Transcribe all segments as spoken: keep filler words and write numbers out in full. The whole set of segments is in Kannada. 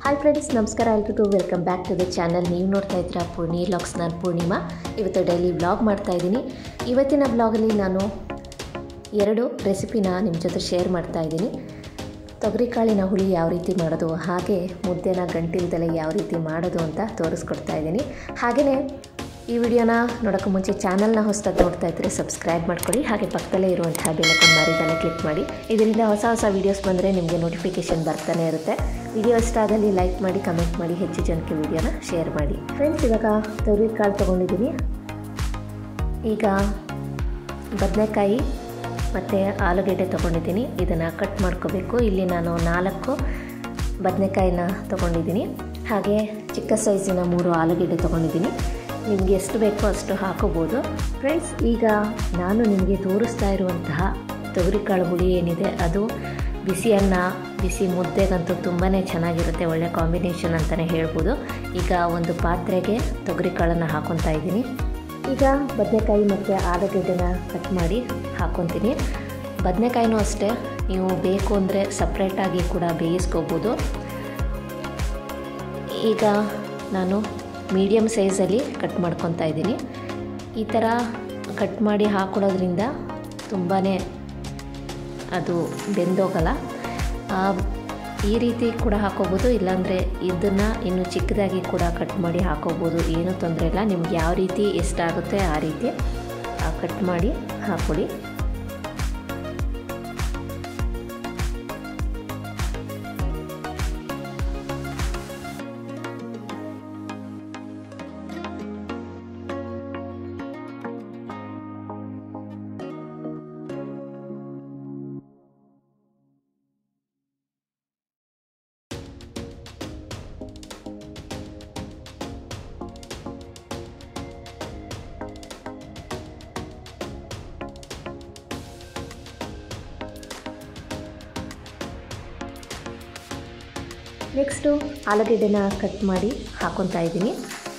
ಹಾಯ್ ಫ್ರೆಂಡ್ಸ್, ನಮಸ್ಕಾರ ಎಲ್ರಿಗೂ. Welcome back to the channel. ನೀವು ನೋಡ್ತಾ ಇದ್ದೀರಾ ಪೂರ್ಣಿ ವ್ಲಾಗ್ಸ್. ನಾನು ಪೂರ್ಣಿಮಾ. ಇವತ್ತು ಡೈಲಿ ವ್ಲಾಗ್ ಮಾಡ್ತಾಯಿದ್ದೀನಿ. ಇವತ್ತಿನ ವ್ಲಾಗಲ್ಲಿ ನಾನು ಎರಡು ರೆಸಿಪಿನ ನಿಮ್ಮ ಜೊತೆ ಶೇರ್ ಮಾಡ್ತಾಯಿದ್ದೀನಿ. ತೊಗರಿಕಾಳಿನ ಹುಳಿ ಯಾವ ರೀತಿ ಮಾಡೋದು, ಹಾಗೆ ಮುದ್ದೆನ ಗಂಟಿಲ್ದಲೆ ಯಾವ ರೀತಿ ಮಾಡೋದು ಅಂತ ತೋರಿಸ್ಕೊಡ್ತಾ ಇದ್ದೀನಿ. ಹಾಗೆಯೇ ಈ ವಿಡಿಯೋನ ನೋಡೋಕ್ಕೆ ಮುಂಚೆ ಚಾನಲ್ನ ಹೊಸದಾಗಿ ನೋಡ್ತಾ ಇದ್ದರೆ ಸಬ್ಸ್ಕ್ರೈಬ್ ಮಾಡ್ಕೊಳ್ಳಿ. ಹಾಗೆ ಪಕ್ಕದಲ್ಲೇ ಇರುವಂತಹ ಬೆಲ್ಲೈಕನ್ ಮರಿದಲ್ಲೇ ಕ್ಲಿಕ್ ಮಾಡಿ. ಇದರಿಂದ ಹೊಸ ಹೊಸ ವೀಡಿಯೋಸ್ ಬಂದರೆ ನಿಮಗೆ ನೋಟಿಫಿಕೇಷನ್ ಬರ್ತಾನೆ ಇರುತ್ತೆ. ವಿಡಿಯೋ ಇಷ್ಟ ಆದಲ್ಲಿ ಲೈಕ್ ಮಾಡಿ, ಕಮೆಂಟ್ ಮಾಡಿ, ಹೆಚ್ಚು ಜನಕ್ಕೆ ವಿಡಿಯೋನ ಶೇರ್ ಮಾಡಿ. ಫ್ರೆಂಡ್ಸ್, ಇವಾಗ ತೊಗರಿಕಾಳು ತೊಗೊಂಡಿದ್ದೀನಿ. ಈಗ ಬದನೆಕಾಯಿ ಮತ್ತು ಆಲೂಗೆಡ್ಡೆ ತೊಗೊಂಡಿದ್ದೀನಿ. ಇದನ್ನು ಕಟ್ ಮಾಡ್ಕೋಬೇಕು. ಇಲ್ಲಿ ನಾನು ನಾಲ್ಕು ಬದನೆಕಾಯಿನ ತೊಗೊಂಡಿದ್ದೀನಿ. ಹಾಗೆ ಚಿಕ್ಕ ಸೈಜಿನ ಮೂರು ಆಲೂಗೆಡ್ಡೆ ತೊಗೊಂಡಿದ್ದೀನಿ. ನಿಮಗೆ ಎಷ್ಟು ಬೇಕೋ ಅಷ್ಟು ಹಾಕೋಬೋದು. ಫ್ರೆಂಡ್ಸ್, ಈಗ ನಾನು ನಿಮಗೆ ತೋರಿಸ್ತಾ ಇರುವಂತಹ ತೊಗರಿಕಾಳು ಹುಳಿ ಏನಿದೆ, ಅದು ಬಿಸಿ ಅನ್ನ, ಬಿಸಿ ಮುದ್ದೆಗಂತೂ ತುಂಬಾ ಚೆನ್ನಾಗಿರುತ್ತೆ. ಒಳ್ಳೆ ಕಾಂಬಿನೇಷನ್ ಅಂತಲೇ ಹೇಳ್ಬೋದು. ಈಗ ಒಂದು ಪಾತ್ರೆಗೆ ತೊಗರಿಕಾಳನ್ನು ಹಾಕ್ಕೊತಾ ಇದ್ದೀನಿ. ಈಗ ಬದನೆಕಾಯಿ ಮತ್ತು ಆಲೂಗೆಡ್ಡೆನ ಕಟ್ ಮಾಡಿ ಹಾಕ್ಕೊತೀನಿ. ಬದನೆಕಾಯಿನೂ ಅಷ್ಟೇ, ನೀವು ಬೇಕು ಅಂದರೆ ಸಪ್ರೇಟಾಗಿ ಕೂಡ ಬೇಯಿಸ್ಕೋಬೋದು. ಈಗ ನಾನು ಮೀಡಿಯಮ್ ಸೈಜಲ್ಲಿ ಕಟ್ ಮಾಡ್ಕೊತಾ ಇದ್ದೀನಿ. ಈ ಥರ ಕಟ್ ಮಾಡಿ ಹಾಕೊಳ್ಳೋದ್ರಿಂದ ತುಂಬಾ ಅದು ಬೆಂದೋಗಲ್ಲ. ಈ ರೀತಿ ಕೂಡ ಹಾಕೋಬೋದು, ಇಲ್ಲಾಂದರೆ ಇದನ್ನು ಇನ್ನೂ ಚಿಕ್ಕದಾಗಿ ಕೂಡ ಕಟ್ ಮಾಡಿ ಹಾಕೋಬೋದು. ಏನೂ ತೊಂದರೆ ಇಲ್ಲ. ನಿಮ್ಗೆ ಯಾವ ರೀತಿ ಎಷ್ಟಾಗುತ್ತೆ ಆ ರೀತಿ ಕಟ್ ಮಾಡಿ ಹಾಕ್ಕೊಳ್ಳಿ. ನೆಕ್ಸ್ಟು ಆಲೂಗೆಡ್ಡೆನ ಕಟ್ ಮಾಡಿ ಹಾಕ್ಕೊತಾ ಇದ್ದೀನಿ.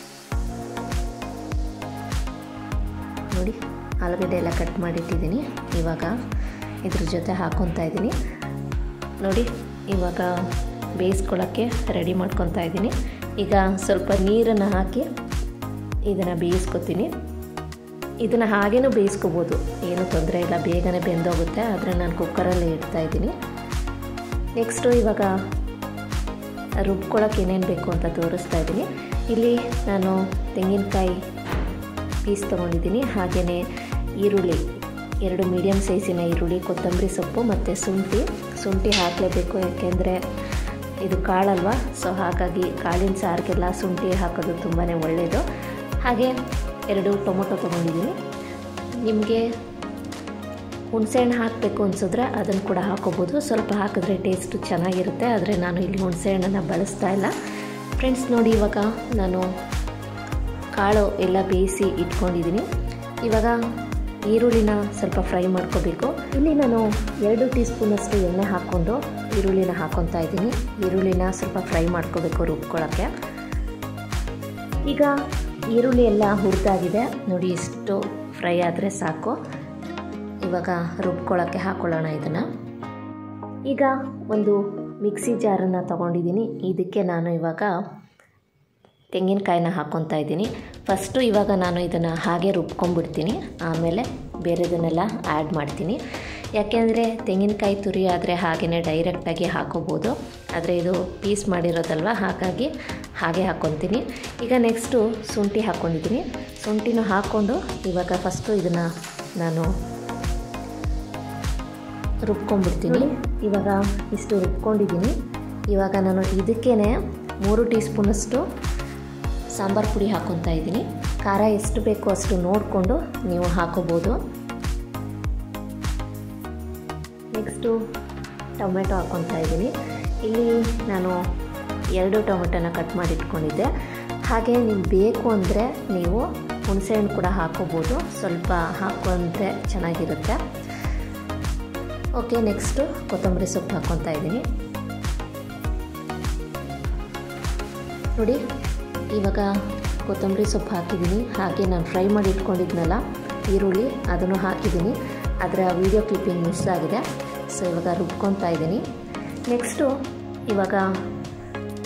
ನೋಡಿ, ಆಲೂಗೆಡ್ಡೆ ಎಲ್ಲ ಕಟ್ ಮಾಡಿಟ್ಟಿದ್ದೀನಿ. ಇವಾಗ ಇದ್ರ ಜೊತೆ ಹಾಕ್ಕೊತಾ ಇದ್ದೀನಿ. ನೋಡಿ, ಇವಾಗ ಬೇಯಿಸ್ಕೊಳ್ಳೋಕ್ಕೆ ರೆಡಿ ಮಾಡ್ಕೊತಾ ಇದ್ದೀನಿ. ಈಗ ಸ್ವಲ್ಪ ನೀರನ್ನು ಹಾಕಿ ಇದನ್ನು ಬೇಯಿಸ್ಕೊತೀನಿ. ಇದನ್ನು ಹಾಗೇನೂ ಬೇಯಿಸ್ಕೋಬೋದು, ಏನೂ ತೊಂದರೆ ಇಲ್ಲ, ಬೇಗನೆ ಬೆಂದೋಗುತ್ತೆ. ಆದರೆ ನಾನು ಕುಕ್ಕರಲ್ಲೇ ಇಡ್ತಾ ಇದ್ದೀನಿ. ನೆಕ್ಸ್ಟು ಇವಾಗ ರುಬ್ಕೊಳ್ಳೋಕೆ ಏನೇನು ಬೇಕು ಅಂತ ತೋರಿಸ್ತಾ ಇದ್ದೀನಿ. ಇಲ್ಲಿ ನಾನು ತೆಂಗಿನಕಾಯಿ ಪೀಸ್ ತೊಗೊಂಡಿದ್ದೀನಿ. ಹಾಗೆಯೇ ಈರುಳ್ಳಿ, ಎರಡು ಮೀಡಿಯಮ್ ಸೈಜಿನ ಈರುಳ್ಳಿ, ಕೊತ್ತಂಬರಿ ಸೊಪ್ಪು ಮತ್ತು ಶುಂಠಿ. ಶುಂಠಿ ಹಾಕಲೇಬೇಕು, ಯಾಕೆಂದರೆ ಇದು ಕಾಳಲ್ವ. ಸೊ ಹಾಗಾಗಿ ಕಾಳಿನ ಸಾರಿಗೆಲ್ಲ ಶುಂಠಿ ಹಾಕೋದು ತುಂಬಾ ಒಳ್ಳೆಯದು. ಹಾಗೆ ಎರಡು ಟೊಮೊಟೊ ತೊಗೊಂಡಿದ್ದೀನಿ. ನಿಮಗೆ ಹುಣಸೆಹಣ್ಣು ಹಾಕಬೇಕು ಅನಿಸಿದ್ರೆ ಅದನ್ನು ಕೂಡ ಹಾಕೋಬೋದು. ಸ್ವಲ್ಪ ಹಾಕಿದ್ರೆ ಟೇಸ್ಟು ಚೆನ್ನಾಗಿರುತ್ತೆ. ಆದರೆ ನಾನು ಇಲ್ಲಿ ಹುಣಸೆಹಣ್ಣನ್ನು ಬಳಸ್ತಾ ಇಲ್ಲ. ಫ್ರೆಂಡ್ಸ್, ನೋಡಿ, ಇವಾಗ ನಾನು ಕಾಳು ಎಲ್ಲ ಬೇಯಿಸಿ ಇಟ್ಕೊಂಡಿದ್ದೀನಿ. ಇವಾಗ ಈರುಳ್ಳಿನ ಸ್ವಲ್ಪ ಫ್ರೈ ಮಾಡ್ಕೋಬೇಕು. ಇಲ್ಲಿ ನಾನು ಎರಡು ಟೀ ಸ್ಪೂನಷ್ಟು ಎಣ್ಣೆ ಹಾಕ್ಕೊಂಡು ಈರುಳ್ಳಿನ ಹಾಕ್ಕೊತಾ ಇದ್ದೀನಿ. ಈರುಳ್ಳಿನ ಸ್ವಲ್ಪ ಫ್ರೈ ಮಾಡ್ಕೋಬೇಕು ರುಬ್ಕೊಳ್ಳೋಕ್ಕೆ. ಈಗ ಈರುಳ್ಳಿ ಎಲ್ಲ ಹುರಿದಾಗಿದೆ ನೋಡಿ. ಇಷ್ಟು ಫ್ರೈ ಆದರೆ ಸಾಕು. ಇವಾಗ ರುಬ್ಕೊಳ್ಳೋಕ್ಕೆ ಹಾಕ್ಕೊಳ್ಳೋಣ ಇದನ್ನು. ಈಗ ಒಂದು ಮಿಕ್ಸಿ ಜಾರನ್ನು ತೊಗೊಂಡಿದ್ದೀನಿ. ಇದಕ್ಕೆ ನಾನು ಇವಾಗ ತೆಂಗಿನಕಾಯಿನ ಹಾಕ್ಕೊತಾ ಇದ್ದೀನಿ. ಫಸ್ಟು ಇವಾಗ ನಾನು ಇದನ್ನು ಹಾಗೆ ರುಬ್ಕೊಂಡ್ಬಿಡ್ತೀನಿ, ಆಮೇಲೆ ಬೇರೆದನ್ನೆಲ್ಲ ಆ್ಯಡ್ ಮಾಡ್ತೀನಿ. ಯಾಕೆಂದರೆ ತೆಂಗಿನಕಾಯಿ ತುರಿ ಆದರೆ ಹಾಗೆಯೇ ಡೈರೆಕ್ಟಾಗಿ ಹಾಕೋಬೋದು. ಆದರೆ ಇದು ಪೀಸ್ ಮಾಡಿರೋದಲ್ವ, ಹಾಗಾಗಿ ಹಾಗೆ ಹಾಕ್ಕೊತೀನಿ. ಈಗ ನೆಕ್ಸ್ಟು ಶುಂಠಿ ಹಾಕ್ಕೊಂಡಿದ್ದೀನಿ. ಶುಂಠಿನೂ ಹಾಕ್ಕೊಂಡು ಇವಾಗ ಫಸ್ಟು ಇದನ್ನು ನಾನು ರುಬ್ಕೊಂಡ್ಬಿಡ್ತೀನಿ. ಇವಾಗ ಇಷ್ಟು ರುಬ್ಕೊಂಡಿದ್ದೀನಿ. ಇವಾಗ ನಾನು ಇದಕ್ಕೇ ಮೂರು ಟೀ ಸ್ಪೂನಷ್ಟು ಸಾಂಬಾರು ಪುಡಿ ಹಾಕ್ಕೊತಾ ಇದ್ದೀನಿ. ಖಾರ ಎಷ್ಟು ಬೇಕೋ ಅಷ್ಟು ನೋಡಿಕೊಂಡು ನೀವು ಹಾಕೋಬೋದು. ನೆಕ್ಸ್ಟು ಟೊಮೆಟೊ ಹಾಕ್ಕೊತಾ ಇದ್ದೀನಿ. ಇಲ್ಲಿ ನಾನು ಎರಡು ಟೊಮೆಟೊನ ಕಟ್ ಮಾಡಿ ಇಟ್ಕೊಂಡಿದ್ದೆ. ಹಾಗೆ ನಿಮ್ಗೆ ಬೇಕು ಅಂದರೆ ನೀವು ಹುಣಸೆಹಣ್ಣು ಕೂಡ ಹಾಕೋಬೋದು. ಸ್ವಲ್ಪ ಹಾಕೊಂಡ್ರೆ ಚೆನ್ನಾಗಿರುತ್ತೆ. ಓಕೆ, ನೆಕ್ಸ್ಟು ಕೊತ್ತಂಬರಿ ಸೊಪ್ಪು ಹಾಕ್ಕೊತಾ ಇದ್ದೀನಿ. ನೋಡಿ, ಇವಾಗ ಕೊತ್ತಂಬರಿ ಸೊಪ್ಪು ಹಾಕಿದ್ದೀನಿ. ಹಾಗೆ ನಾನು ಫ್ರೈ ಮಾಡಿ ಇಟ್ಕೊಂಡಿದ್ನಲ್ಲ ಈರುಳ್ಳಿ, ಅದನ್ನು ಹಾಕಿದ್ದೀನಿ. ಆದರೆ ಆ ವಿಡಿಯೋ ಕ್ಲಿಪ್ಪಿಂಗ್ ಮಿಸ್ ಆಗಿದೆ. ಸೊ ಇವಾಗ ರುಬ್ಕೊತಾ ಇದ್ದೀನಿ. ನೆಕ್ಸ್ಟು ಇವಾಗ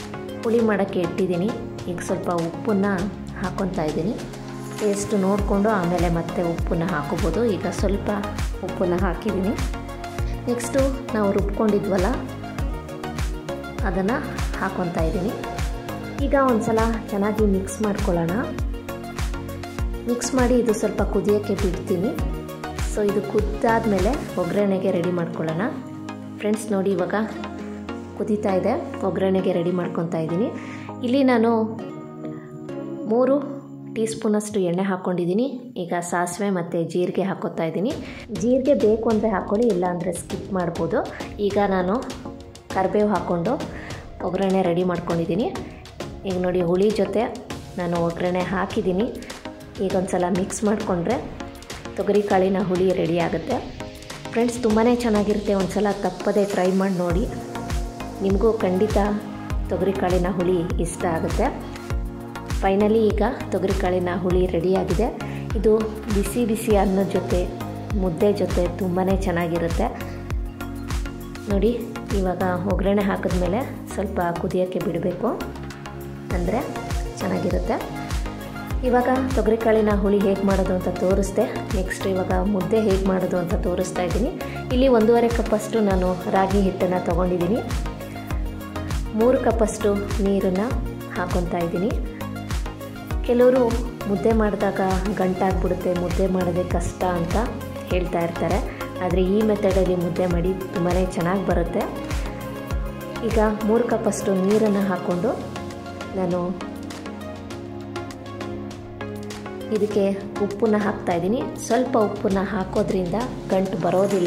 ಹುಳಿ ಮಾಡೋಕ್ಕೆ ಇಟ್ಟಿದ್ದೀನಿ. ಈಗ ಸ್ವಲ್ಪ ಉಪ್ಪನ್ನು ಹಾಕ್ಕೊತಾ ಇದ್ದೀನಿ. ಟೇಸ್ಟ್ ನೋಡಿಕೊಂಡು ಆಮೇಲೆ ಮತ್ತೆ ಉಪ್ಪನ್ನು ಹಾಕೋಬೋದು. ಈಗ ಸ್ವಲ್ಪ ಉಪ್ಪನ್ನು ಹಾಕಿದ್ದೀನಿ. ನೆಕ್ಸ್ಟು ನಾವು ರುಬ್ಕೊಂಡಿದ್ವಲ್ಲ ಅದನ್ನು ಹಾಕ್ಕೊತಾ ಇದ್ದೀನಿ. ಈಗ ಒಂದು ಸಲ ಚೆನ್ನಾಗಿ ಮಿಕ್ಸ್ ಮಾಡ್ಕೊಳ್ಳೋಣ. ಮಿಕ್ಸ್ ಮಾಡಿ ಇದು ಸ್ವಲ್ಪ ಕುದಿಯೋಕ್ಕೆ ಬಿಡ್ತೀನಿ. ಸೊ ಇದು ಕುದ್ದಾದಮೇಲೆ ಒಗ್ಗರಣೆಗೆ ರೆಡಿ ಮಾಡ್ಕೊಳ್ಳೋಣ. ಫ್ರೆಂಡ್ಸ್ ನೋಡಿ, ಇವಾಗ ಕುದೀತಾ ಇದೆ. ಒಗ್ಗರಣೆಗೆ ರೆಡಿ ಮಾಡ್ಕೊತಾ ಇದ್ದೀನಿ. ಇಲ್ಲಿ ನಾನು ಮೂರು ಟೀ ಸ್ಪೂನಷ್ಟು ಎಣ್ಣೆ ಹಾಕ್ಕೊಂಡಿದ್ದೀನಿ. ಈಗ ಸಾಸಿವೆ ಮತ್ತು ಜೀರಿಗೆ ಹಾಕ್ಕೊತಾ ಇದ್ದೀನಿ. ಜೀರಿಗೆ ಬೇಕು ಅಂದರೆ ಹಾಕ್ಕೊಳ್ಳಿ, ಇಲ್ಲಾಂದರೆ ಸ್ಕಿಪ್ ಮಾಡ್ಬೋದು. ಈಗ ನಾನು ಕರಿಬೇವು ಹಾಕ್ಕೊಂಡು ಒಗ್ಗರಣೆ ರೆಡಿ ಮಾಡ್ಕೊಂಡಿದ್ದೀನಿ. ಈಗ ನೋಡಿ, ಹುಳಿ ಜೊತೆ ನಾನು ಒಗ್ಗರಣೆ ಹಾಕಿದ್ದೀನಿ. ಈಗ ಒಂದು ಸಲ ಮಿಕ್ಸ್ ಮಾಡಿಕೊಂಡ್ರೆ ತೊಗರಿಕಾಳಿನ ಹುಳಿ ರೆಡಿ ಆಗುತ್ತೆ. ಫ್ರೆಂಡ್ಸ್ ತುಂಬಾ ಚೆನ್ನಾಗಿರುತ್ತೆ. ಒಂದು ಸಲ ತಪ್ಪದೇ ಟ್ರೈ ಮಾಡಿ ನೋಡಿ. ನಿಮಗೂ ಖಂಡಿತ ತೊಗರಿಕಾಳಿನ ಹುಳಿ ಇಷ್ಟ ಆಗುತ್ತೆ. ಫೈನಲಿ ಈಗ ತೊಗರಿಕಾಳಿನ ಹುಳಿ ರೆಡಿಯಾಗಿದೆ. ಇದು ಬಿಸಿ ಬಿಸಿ ಅನ್ನದ ಜೊತೆ ಮುದ್ದೆ ಜೊತೆ ತುಂಬಾ ಚೆನ್ನಾಗಿರುತ್ತೆ ನೋಡಿ. ಇವಾಗ ಒಗ್ಗರಣೆ ಹಾಕಿದ್ಮೇಲೆ ಸ್ವಲ್ಪ ಕುದಿಯೋಕ್ಕೆ ಬಿಡಬೇಕು, ಅಂದರೆ ಚೆನ್ನಾಗಿರುತ್ತೆ. ಇವಾಗ ತೊಗರಿಕಾಳಿನ ಹುಳಿ ಹೇಗೆ ಮಾಡೋದು ಅಂತ ತೋರಿಸ್ದೆ. ನೆಕ್ಸ್ಟ್ ಇವಾಗ ಮುದ್ದೆ ಹೇಗೆ ಮಾಡೋದು ಅಂತ ತೋರಿಸ್ತಾ ಇದ್ದೀನಿ. ಇಲ್ಲಿ ಒಂದೂವರೆ ಕಪ್ಪಷ್ಟು ನಾನು ರಾಗಿ ಹಿಟ್ಟನ್ನು ತೊಗೊಂಡಿದ್ದೀನಿ. ಮೂರು ಕಪ್ಪಷ್ಟು ನೀರನ್ನು ಹಾಕ್ಕೊತಾ ಇದ್ದೀನಿ. ಕೆಲವರು ಮುದ್ದೆ ಮಾಡಿದಾಗ ಗಂಟಾಗ್ಬಿಡುತ್ತೆ, ಮುದ್ದೆ ಮಾಡೋದೇ ಕಷ್ಟ ಅಂತ ಹೇಳ್ತಾ ಇರ್ತಾರೆ. ಆದರೆ ಈ ಮೆಥಡಲ್ಲಿ ಮುದ್ದೆ ಮಾಡಿ ತುಂಬಾ ಚೆನ್ನಾಗಿ ಬರುತ್ತೆ. ಈಗ ಮೂರು ಕಪ್ಪಷ್ಟು ನೀರನ್ನು ಹಾಕ್ಕೊಂಡು ನಾನು ಇದಕ್ಕೆ ಉಪ್ಪನ್ನು ಹಾಕ್ತಾಯಿದ್ದೀನಿ. ಸ್ವಲ್ಪ ಉಪ್ಪನ್ನು ಹಾಕೋದ್ರಿಂದ ಗಂಟು ಬರೋದಿಲ್ಲ.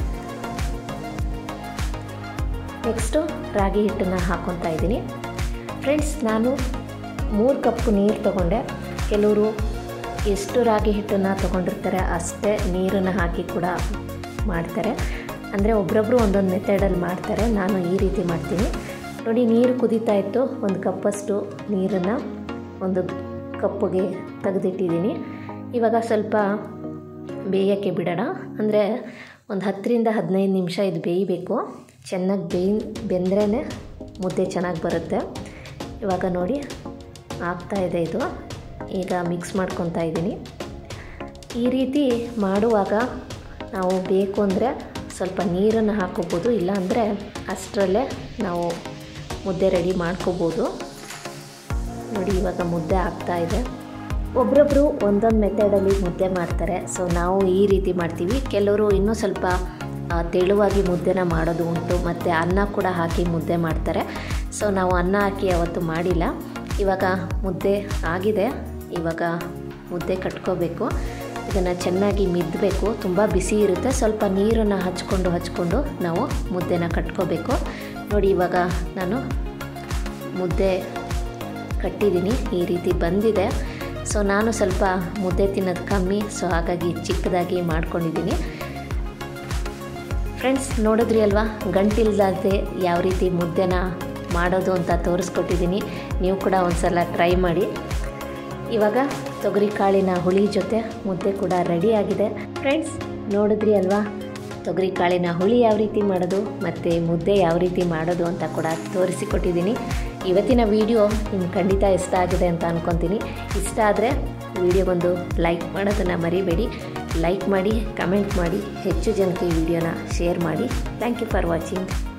ನೆಕ್ಸ್ಟು ರಾಗಿ ಹಿಟ್ಟನ್ನು ಹಾಕ್ಕೊತಾ ಇದ್ದೀನಿ. ಫ್ರೆಂಡ್ಸ್ ನಾನು ಮೂರು ಕಪ್ಪು ನೀರು ತೊಗೊಂಡೆ. ಕೆಲವರು ಎಷ್ಟು ರಾಗಿ ಹಿಟ್ಟನ್ನು ತೊಗೊಂಡಿರ್ತಾರೆ ಅಷ್ಟೇ ನೀರನ್ನು ಹಾಕಿ ಕೂಡ ಮಾಡ್ತಾರೆ. ಅಂದರೆ ಒಬ್ರೊಬ್ಬರು ಒಂದೊಂದು ಮೆಥಡಲ್ಲಿ ಮಾಡ್ತಾರೆ. ನಾನು ಈ ರೀತಿ ಮಾಡ್ತೀನಿ ನೋಡಿ. ನೀರು ಕುದೀತಾ ಇತ್ತು. ಒಂದು ಕಪ್ಪಷ್ಟು ನೀರನ್ನು ಒಂದು ಕಪ್ಪಿಗೆ ತೆಗೆದಿಟ್ಟಿದ್ದೀನಿ. ಇವಾಗ ಸ್ವಲ್ಪ ಬೇಯೋಕ್ಕೆ ಬಿಡೋಣ. ಅಂದರೆ ಒಂದು ಹತ್ತರಿಂದ ಹದಿನೈದು ನಿಮಿಷ ಇದು ಬೇಯಬೇಕು. ಚೆನ್ನಾಗಿ ಬೇಯ್ ಬೆಂದ್ರೇ ಮುದ್ದೆ ಚೆನ್ನಾಗಿ ಬರುತ್ತೆ. ಇವಾಗ ನೋಡಿ ಆಗ್ತಾಯಿದೆ ಇದು. ಈಗ ಮಿಕ್ಸ್ ಮಾಡ್ಕೊತಾ ಇದ್ದೀನಿ. ಈ ರೀತಿ ಮಾಡುವಾಗ ನಾವು ಬೇಕು ಅಂದರೆ ಸ್ವಲ್ಪ ನೀರನ್ನು ಹಾಕೋಬೋದು, ಇಲ್ಲಾಂದರೆ ಅಷ್ಟರಲ್ಲೇ ನಾವು ಮುದ್ದೆ ರೆಡಿ ಮಾಡ್ಕೋಬೋದು ನೋಡಿ. ಇವಾಗ ಮುದ್ದೆ ಆಗ್ತಾಯಿದೆ. ಒಬ್ರೊಬ್ಬರು ಒಂದೊಂದು ಮೆಥಡಲ್ಲಿ ಮುದ್ದೆ ಮಾಡ್ತಾರೆ. ಸೊ ನಾವು ಈ ರೀತಿ ಮಾಡ್ತೀವಿ. ಕೆಲವರು ಇನ್ನೂ ಸ್ವಲ್ಪ ತೆಳುವಾಗಿ ಮುದ್ದೆನ ಮಾಡೋದು ಉಂಟು, ಮತ್ತು ಅನ್ನ ಕೂಡ ಹಾಕಿ ಮುದ್ದೆ ಮಾಡ್ತಾರೆ. ಸೊ ನಾವು ಅನ್ನ ಹಾಕಿ ಯಾವತ್ತೂ ಮಾಡಿಲ್ಲ. ಇವಾಗ ಮುದ್ದೆ ಆಗಿದೆ. ಇವಾಗ ಮುದ್ದೆ ಕಟ್ಕೋಬೇಕು. ಇದನ್ನು ಚೆನ್ನಾಗಿ ಮಿದ್ದಬೇಕು. ತುಂಬ ಬಿಸಿ ಇರುತ್ತೆ. ಸ್ವಲ್ಪ ನೀರನ್ನು ಹಚ್ಕೊಂಡು ಹಚ್ಕೊಂಡು ನಾವು ಮುದ್ದೆನ ಕಟ್ಕೋಬೇಕು ನೋಡಿ. ಇವಾಗ ನಾನು ಮುದ್ದೆ ಕಟ್ಟಿದ್ದೀನಿ. ಈ ರೀತಿ ಬಂದಿದೆ. ಸೊ ನಾನು ಸ್ವಲ್ಪ ಮುದ್ದೆ ತಿನ್ನೋದು ಕಮ್ಮಿ, ಸೊ ಹಾಗಾಗಿ ಚಿಕ್ಕದಾಗಿ ಮಾಡ್ಕೊಂಡಿದ್ದೀನಿ. ಫ್ರೆಂಡ್ಸ್ ನೋಡಿದ್ರಿ ಅಲ್ವಾ, ಗಂಟಿಲ್ದಾದೆ ಯಾವ ರೀತಿ ಮುದ್ದೆನ ಮಾಡೋದು ಅಂತ ತೋರಿಸ್ಕೊಟ್ಟಿದ್ದೀನಿ. ನೀವು ಕೂಡ ಒಂದು ಸಲ ಟ್ರೈ ಮಾಡಿ. ಇವಾಗ ತೊಗರಿಕಾಳಿನ ಹುಳಿ ಜೊತೆ ಮುದ್ದೆ ಕೂಡ ರೆಡಿಯಾಗಿದೆ. ಫ್ರೆಂಡ್ಸ್ ನೋಡಿದ್ರಿ ಅಲ್ವಾ, ತೊಗರಿಕಾಳಿನ ಹುಳಿ ಯಾವ ರೀತಿ ಮಾಡೋದು ಮತ್ತು ಮುದ್ದೆ ಯಾವ ರೀತಿ ಮಾಡೋದು ಅಂತ ಕೂಡ ತೋರಿಸಿಕೊಟ್ಟಿದ್ದೀನಿ. ಇವತ್ತಿನ ವಿಡಿಯೋ ನಿಮ್ಗೆ ಖಂಡಿತ ಇಷ್ಟ ಆಗಿದೆ ಅಂತ ಅಂದ್ಕೊತೀನಿ. ಇಷ್ಟ ಆದರೆ ವಿಡಿಯೋಗೊಂದು ಲೈಕ್ ಮಾಡೋದನ್ನು ಮರಿಬೇಡಿ. ಲೈಕ್ ಮಾಡಿ, ಕಮೆಂಟ್ ಮಾಡಿ, ಹೆಚ್ಚು ಜನಕ್ಕೆ ಈ ವಿಡಿಯೋನ ಶೇರ್ ಮಾಡಿ. Thank you for watching.